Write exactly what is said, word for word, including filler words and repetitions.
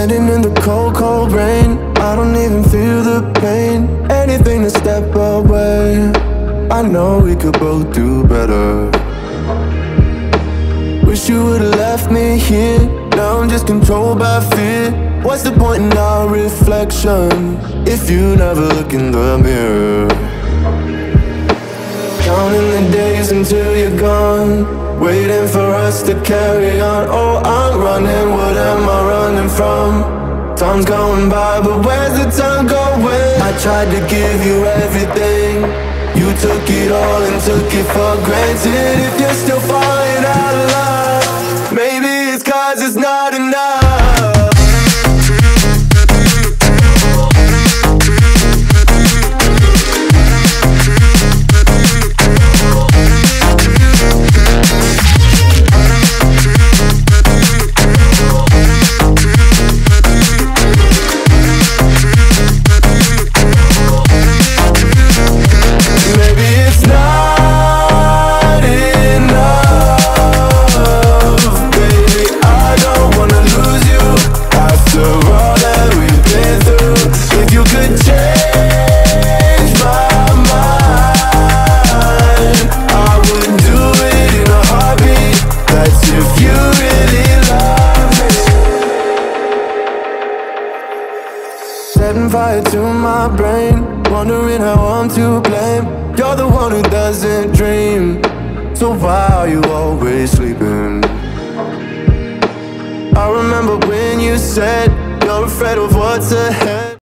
Standing in the cold, cold rain, I don't even feel the pain. Anything to step away, I know we could both do better. Wish you would've left me here. Now I'm just controlled by fear. What's the point in our reflection if you never look in the mirror? Counting the days until you're gone, waiting for us to carry on. Oh, I'm running, what am I running from? Time's going by, but where's the time going? I tried to give you everything, you took it all and took it for granted. If you're still falling out of love, maybe it's 'cause it's not enough. Setting fire to my brain, wondering how I'm to blame. You're the one who doesn't dream, so why are you always sleeping? I remember when you said you're afraid of what's ahead.